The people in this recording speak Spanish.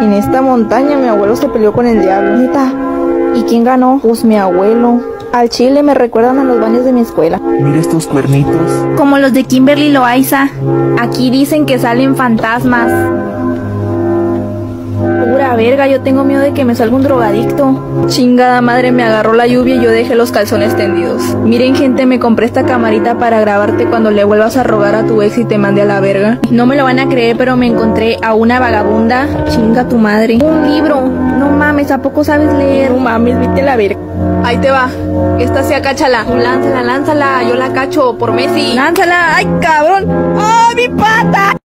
En esta montaña mi abuelo se peleó con el diablo. Neta. ¿Y quién ganó? Pues mi abuelo. Al chile me recuerdan a los baños de mi escuela. Mira estos cuernitos. Como los de Kimberly Loaiza. Aquí dicen que salen fantasmas. Pura verga, yo tengo miedo de que me salga un drogadicto. Chingada madre, me agarró la lluvia y yo dejé los calzones tendidos. Miren, gente, me compré esta camarita para grabarte cuando le vuelvas a rogar a tu ex y te mande a la verga. No me lo van a creer, pero me encontré a una vagabunda. Chinga tu madre. Un libro. No mames, ¿a poco sabes leer? No mames, vete a la verga. Ahí te va. Esta sea, cáchala. Lánzala, lánzala. Yo la cacho por Messi. Lánzala. ¡Ay, cabrón! ¡Oh, mi pata!